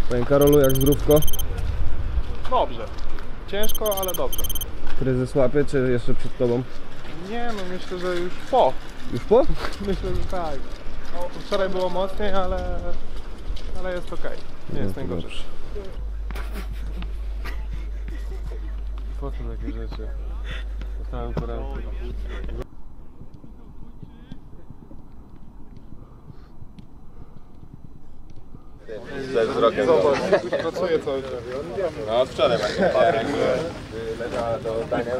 Panie Karolu, jak zdrówko? Dobrze. Ciężko, ale dobrze. Kryzys łapie, czy jeszcze przed tobą? Nie, no myślę, że już po. Już po? Myślę, że tak. No, wczoraj było mocniej, ale jest okej. Nie jest najgorzej. Po co takie rzeczy? Dostałem porękę. Ze wzrokiem. Zobacz, pracuję cały czas. No wczoraj właśnie leżała do oddania.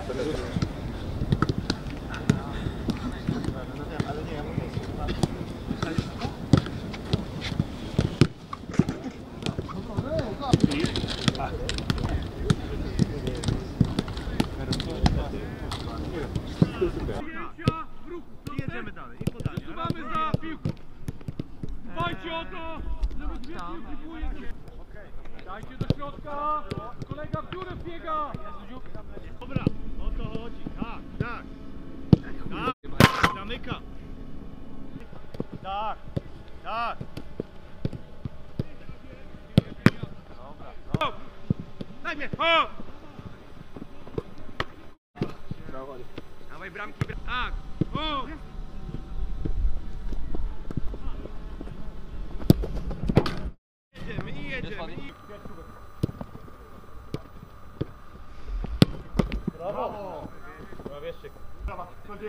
Jedziemy dalej i podanie. Mamy za piłką. Dbajcie o to, żeby dwie piłki były. Dajcie do środka. Kolega w dziurę biega. Dobra, o to chodzi. Tak, tak. Tak. Zamyka. Tak, tak. Dobra. Daj mnie. O! Dawaj bramki. Tak. O! Jedziemy i jedziemy. Brawo! Brawo, jeszcze. Brawo, chodź.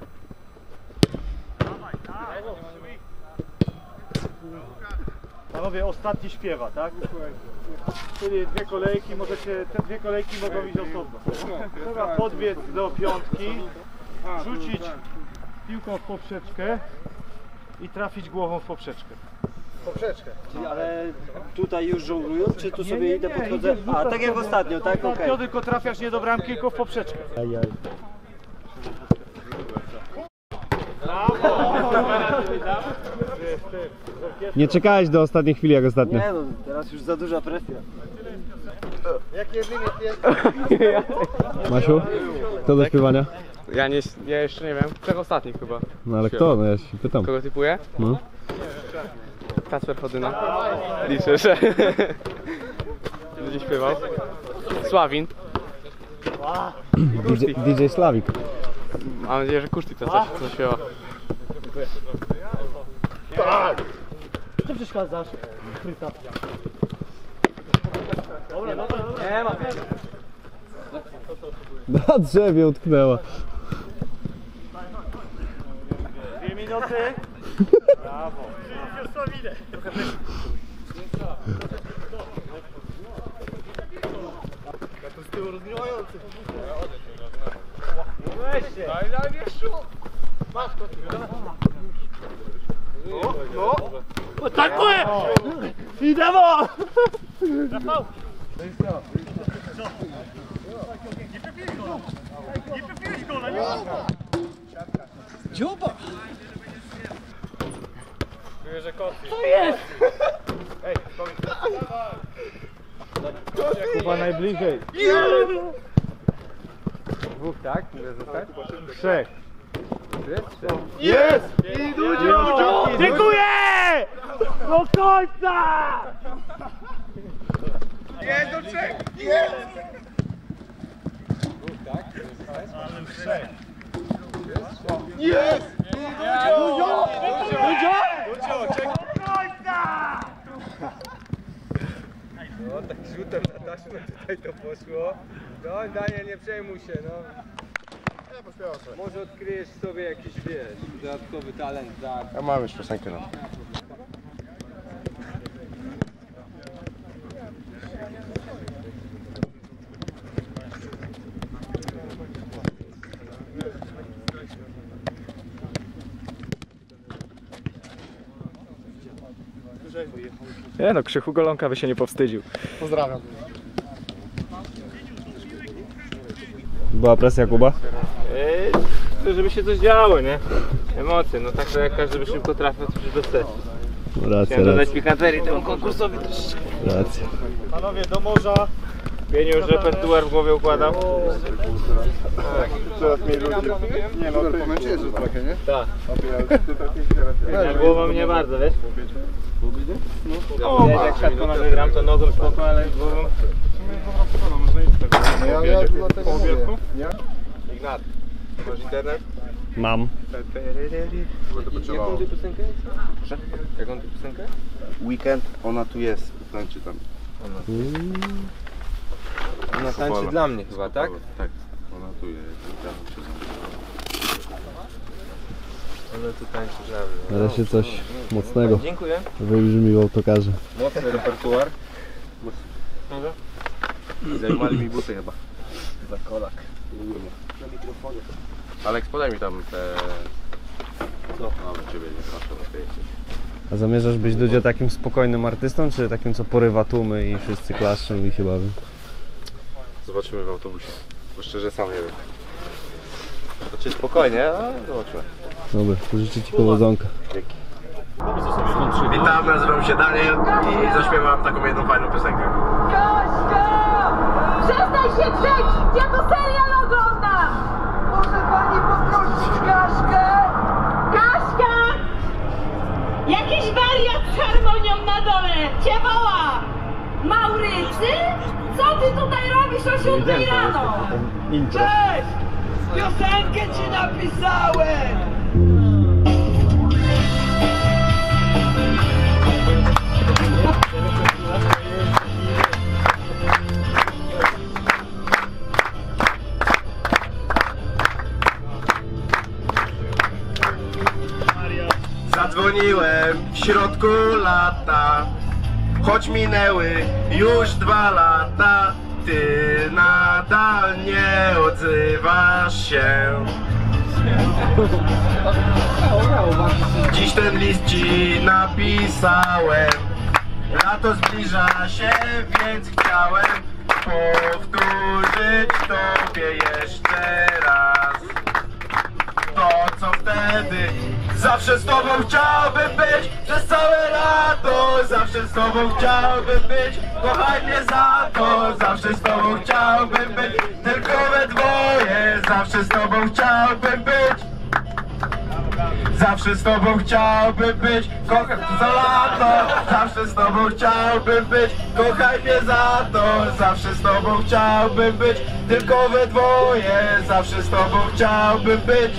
Dawaj, dawaj. Panowie, ostatni śpiewa, tak? Czyli dwie kolejki, możecie, te dwie kolejki mogą iść osobno. Trzeba podbiec do piątki, rzucić piłką w poprzeczkę i trafić głową w poprzeczkę. Poprzeczkę. Ale tutaj już żonglują, czy tu sobie idę, podchodzę? A, tak jak ostatnio, tak? Okej. Ostatnio tylko trafiasz nie do bramki, tylko w poprzeczkę. Nie czekałeś do ostatniej chwili jak ostatnio. Nie no, teraz już za duża presja. Jaki jest limit? Masiu, kto do śpiewania? Ja jeszcze nie wiem. Trzech ostatnich chyba. No ale kto? No ja się pytam. Kogo typuję? No. Kacper Chodyna. Liczę, że będzie śpiewał. Sławin. DJ Slawik. Mam nadzieję, że Kuszty to coś zaśpiewa. Co przeszkadzasz? Chryta. Nie ma. Na drzewie utknęła. 2 minuty. Brawo. To z tyłu rozgrywający. Weźcie. Daj mnie szum. Masz to. No. Atakuję! Idziemy! Rafał! Nie przepiłeś gola, nie można! Dziuba! Czuję, że kot. Co jest? Ej, powiedz. Chyba najbliżej. Dwóch, tak? Mówię zostać? 3. Jest! I Dudzio! Dziękuję! Do końca! Jest do trzech! Jest! Ale 3. Jest! Dudzio! Dudzio, czekaj! Do końca! No tak rzutem na taśmę tutaj to poszło. No Daniel, nie przejmuj się, no. Ja pośpiewam sobie. Może odkryjesz sobie jakiś, wiesz, dodatkowy talent, tak. Ja mam już piosenkę, no. Nie no, Krzychu Golonka by się nie powstydził. Pozdrawiam. Była presja, Kuba? Żeby się coś działo, nie? Emocje, no tak to jak każdy by szybko trafił, to już bez sensu. Racja, Chciałem dodać racja. pikanterii temu konkursowi troszeczkę. Racja. Panowie, do morza. Pieniu już repertuar w głowie układam. Coraz mniej ludzi. Nie no, pomęczyłeś już trochę, nie? Tak. Głową nie bardzo, wiesz? Ja jak siatko na wygram, to nogą spoko, ale głową... Ja dlatego mówię. Ignat, masz internet? Mam. Jaką ty piosenkę? Jaką ty piosenkę? Weekend, ona tu jest, tańczy tam. Ona tańczy dla mnie chyba, tak? Tak, ona tu jest. Ona tu tańczy dla mnie. Nareszcie coś mocnego Dziękuję. wybrzmi w autokarze. Mocny repertuar. Zajmowali mi buty chyba. Za kolak. Aleks, podaj mi tam te... No, ale ciebie nie proszę, na tej. A zamierzasz być, Dudzio, takim spokojnym artystą, czy takim, co porywa tłumy i wszyscy klaszczą i się bawią? Zobaczymy w autobusie. Bo szczerze sam nie wiem. Znaczy spokojnie, ale zobaczymy. Dobra, to życzę Ci powodzonka. Witam, nazywam się Daniel i zaśpiewam taką jedną fajną piosenkę. Kaśka! Przestań się drzeć! Ja to serial oglądam! Może pani poprosić Kaśkę? Kaśka! Jakiś wariat z harmonią na dole! Cię woła! Maurycy? Co ty tutaj robisz o 7 rano? Cześć! Piosenkę ci napisałem! Zadzwoniłem w środku lata, choć minęły już 2 lata. Ty nadal nie odzywasz się. Dziś ten list ci napisałem. Lato zbliża się, więc chciałem powtórzyć tobie jeszcze raz to, co wtedy. Zawsze z tobą chciałbym być przez całe lato. Zawsze z tobą chciałbym być, kochaj mnie za to. Zawsze z tobą chciałbym być, tylko we dwoje. Zawsze z tobą chciałbym być. Zawsze z tobą chciałbym być, kochaj za lato. Zawsze z tobą chciałbym być, kochaj mnie za to. Zawsze z tobą chciałbym być, tylko we dwoje. Zawsze z tobą chciałbym być.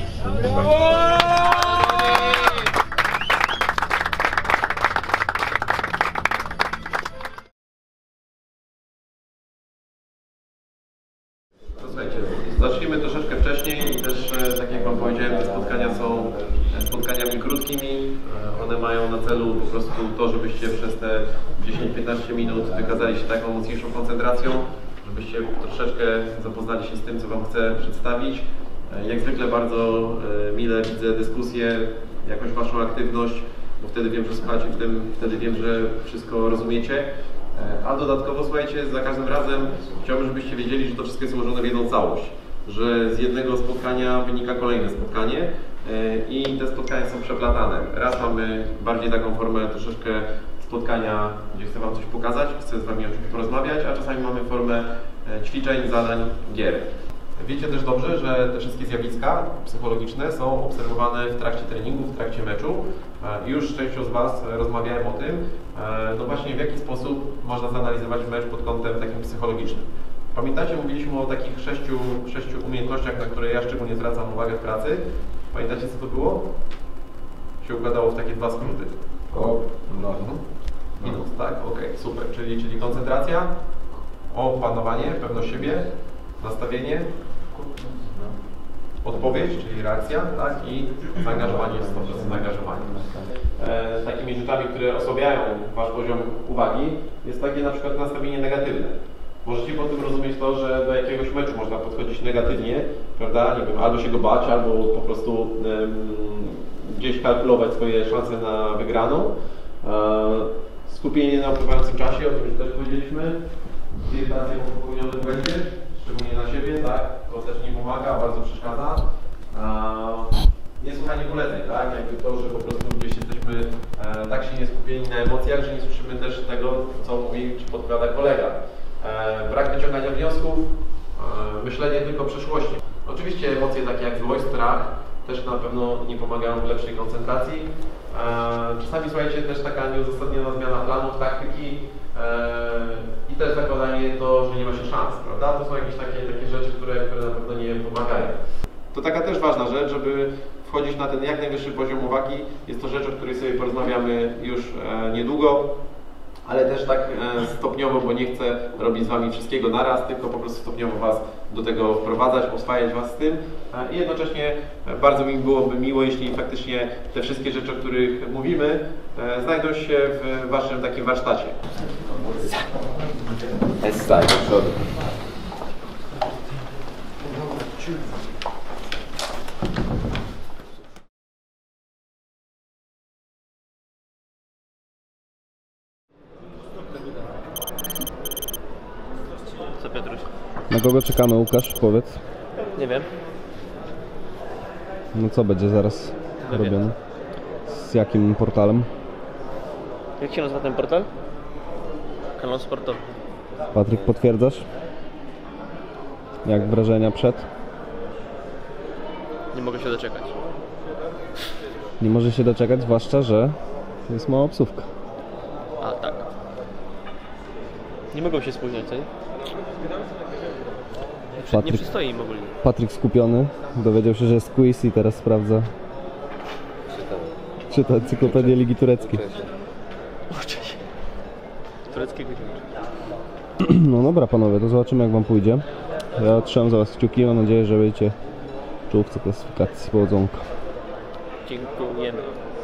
Słuchajcie, zacznijmy troszeczkę wcześniej i też, tak jak wam powiedziałem, te spotkania są spotkaniami krótkimi. One mają na celu po prostu to, żebyście przez te 10-15 minut wykazali się taką mocniejszą koncentracją, żebyście troszeczkę zapoznali się z tym, co wam chcę przedstawić. Jak zwykle bardzo mile widzę dyskusję, jakąś waszą aktywność, bo wtedy wiem, że słuchacie, wtedy wiem, że wszystko rozumiecie. A dodatkowo, słuchajcie, za każdym razem chciałbym, żebyście wiedzieli, że to wszystko jest ułożone w jedną całość. Że z jednego spotkania wynika kolejne spotkanie i te spotkania są przeplatane. Raz mamy bardziej taką formę troszeczkę spotkania, gdzie chcę wam coś pokazać, chcę z wami o czymś porozmawiać, a czasami mamy formę ćwiczeń, zadań, gier. Wiecie też dobrze, że te wszystkie zjawiska psychologiczne są obserwowane w trakcie treningu, w trakcie meczu. Już z częścią z was rozmawiałem o tym, no właśnie w jaki sposób można zanalizować mecz pod kątem takim psychologicznym. Pamiętacie, mówiliśmy o takich sześciu umiejętnościach, na które ja szczególnie zwracam uwagę w pracy. Pamiętacie, co to było? Się układało w takie 2 skróty. Minus, tak? Okej, super. Czyli koncentracja, opanowanie, pewność siebie, nastawienie, odpowiedź, czyli reakcja, tak? I zaangażowanie, 100% zaangażowanie. Takimi rzeczami, które osłabiają wasz poziom uwagi, jest takie na przykład nastawienie negatywne. Możecie po tym rozumieć to, że do jakiegoś meczu można podchodzić negatywnie, prawda? Nie wiem, albo się go bać, albo po prostu gdzieś kalkulować swoje szanse na wygraną. Skupienie na upływającym czasie, o tym już też powiedzieliśmy. Irytację po popełnionym błędzie, szczególnie na siebie, tak? To też nie pomaga, bardzo przeszkadza. Niesłuchanie poleceń, tak? Jakby to, że po prostu gdzieś jesteśmy tak silnie skupieni na emocjach, że nie słyszymy też tego, co mówi czy podpowiada kolega. Brak wyciągania wniosków, myślenie tylko o przyszłości. Oczywiście emocje takie jak złość, strach też na pewno nie pomagają w lepszej koncentracji. Czasami, słuchajcie, też taka nieuzasadniona zmiana planów, taktyki i też zakładanie to, że nie ma się szans, prawda? To są jakieś takie rzeczy, które na pewno nie pomagają. To taka też ważna rzecz, żeby wchodzić na ten jak najwyższy poziom uwagi. Jest to rzecz, o której sobie porozmawiamy już niedługo, ale też tak stopniowo, bo nie chcę robić z Wami wszystkiego naraz, tylko po prostu stopniowo Was do tego wprowadzać, oswajać Was z tym. I jednocześnie bardzo mi byłoby miło, jeśli faktycznie te wszystkie rzeczy, o których mówimy, znajdą się w Waszym takim warsztacie. Essa, do przodu. Co, Piotruś? Na kogo czekamy, Łukasz? Powiedz. Nie wiem. No co będzie zaraz robione? Z jakim portalem? Jak się nazywa ten portal? Kanał sportowy. Patryk, potwierdzasz? Jak wrażenia przed? Nie mogę się doczekać. Nie może się doczekać, zwłaszcza, że jest mała obsówka. A, tak. Nie mogą się spóźniać, co nie? Nie przystoi im ogólnie. Patryk skupiony, dowiedział się, że jest quiz i teraz sprawdza. Czyta encyklopedię Ligi Tureckiej. Uczę się. Tureckiego nie uczę. No dobra panowie, to zobaczymy jak wam pójdzie. Ja trzymam za was kciuki, mam nadzieję, że będziecie w czołówce klasyfikacji powodzonka. Dziękujemy.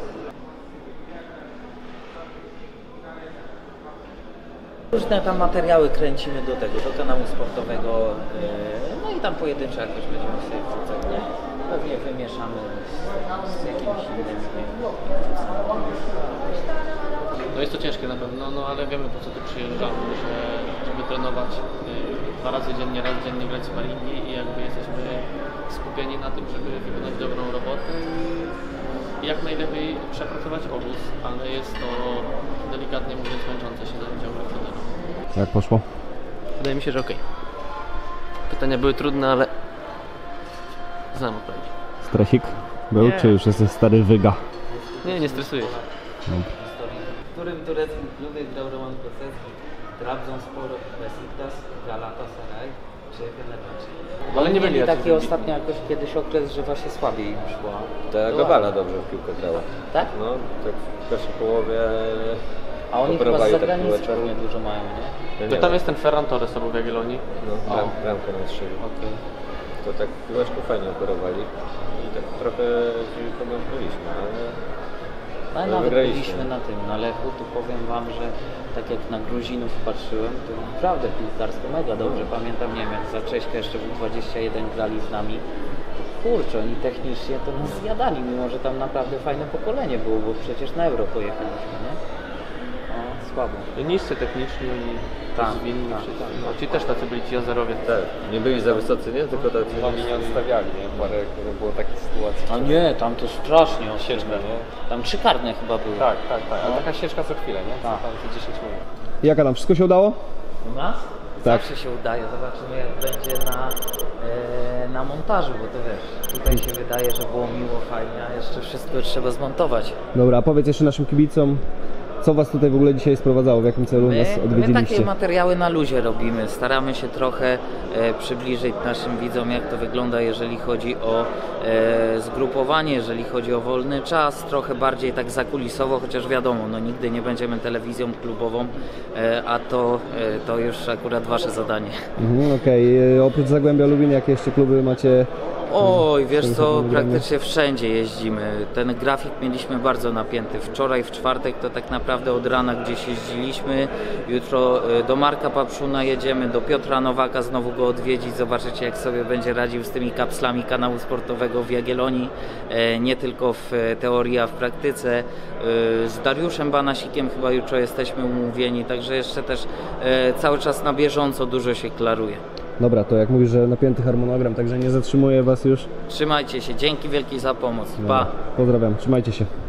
Różne tam materiały kręcimy do kanału sportowego, no i tam pojedynczo jakoś będziemy sobie wrzucać, nie? Pewnie wymieszamy z jakimiś innymi. No jest to ciężkie na pewno, no ale wiemy po co tu przyjeżdżamy, żeby trenować 2 razy dziennie, raz dziennie grać sparingi i jakby jesteśmy skupieni na tym, żeby wykonać dobrą robotę i jak najlepiej przepracować obóz, ale jest to delikatnie mówiąc męczące się ciągle w trenerze. Jak poszło? Wydaje mi się, że okej. Pytania były trudne, ale znam odpowiedź. Stresik był, Nie. czy już jesteś stary wyga? Nie stresuję się. W którym tureckim klubie grał Roman Kosecki, Trabzonspor, Besiktas, Galatasaray czy Fenerbahce? Ale nie byli taki ostatnio jakoś kiedyś okres, że właśnie słabiej im szła. Ta Gabala dobrze w piłkę grała. Tak? No, tak w pierwszej połowie. A oni chyba z operowali zagranicy tak pewnie dużo mają, nie? No tam jest ten Ferran Torres obok Jagiellonii. No, bramkę nam strzelił. Okej. To tak piłeczkę fajnie operowali i tak trochę się pomęczyliśmy, ale nawet wygraliśmy. byliśmy na tym, na Lechu, tu powiem wam, że tak jak na Gruzinów patrzyłem, to naprawdę piłkarsko mega dobrze. Pamiętam, nie wiem, jak za Cześćka jeszcze W21 grali z nami. Kurczę, oni technicznie to nas zjadali, mimo że tam naprawdę fajne pokolenie było, bo przecież na Euro pojechaliśmy, nie? O, słabo. Niscy techniczni i Tak, zwinni tak, wszyscy. tak. No, ci też tacy byli ci Jazerowie. tak, nie byli za wysocy, nie? Tylko tacy. Wami nie odstawiali, nie? Parę było takich sytuacji. A nie, tam to strasznie Sieczka, nie? Tam 3 karne chyba były. Tak, ale taka sieczka co chwilę, nie? Tak. Tam co 10 minut. Jaka tam, wszystko się udało? U nas? Tak. Zawsze się udaje, zobaczymy jak będzie na montażu, bo to wiesz, tutaj się wydaje, że było miło, fajnie, a jeszcze wszystko trzeba zmontować. Dobra, a powiedz jeszcze naszym kibicom, co was tutaj w ogóle dzisiaj sprowadzało, w jakim celu nas My odwiedziliście? takie materiały na luzie robimy, staramy się trochę przybliżyć naszym widzom, jak to wygląda, jeżeli chodzi o zgrupowanie, jeżeli chodzi o wolny czas, trochę bardziej tak zakulisowo, chociaż wiadomo, no nigdy nie będziemy telewizją klubową, a to już akurat wasze zadanie. Okej. Oprócz Zagłębia Lubin, jakie jeszcze kluby macie? Oj, wiesz co, harmonogramie? praktycznie wszędzie jeździmy. Ten grafik mieliśmy bardzo napięty. Wczoraj w czwartek to tak naprawdę od rana gdzieś jeździliśmy. Jutro do Marka Papszuna jedziemy, do Piotra Nowaka znowu go odwiedzić. Zobaczycie jak sobie będzie radził z tymi kapslami kanału sportowego w Jagiellonii. Nie tylko w teorii, a w praktyce. Z Dariuszem Banasikiem chyba jutro jesteśmy umówieni, także jeszcze też cały czas na bieżąco dużo się klaruje. Dobra, to jak mówisz, że napięty harmonogram, także nie zatrzymuję was już. Trzymajcie się, dzięki wielkiej za pomoc. Pa! Pozdrawiam, trzymajcie się.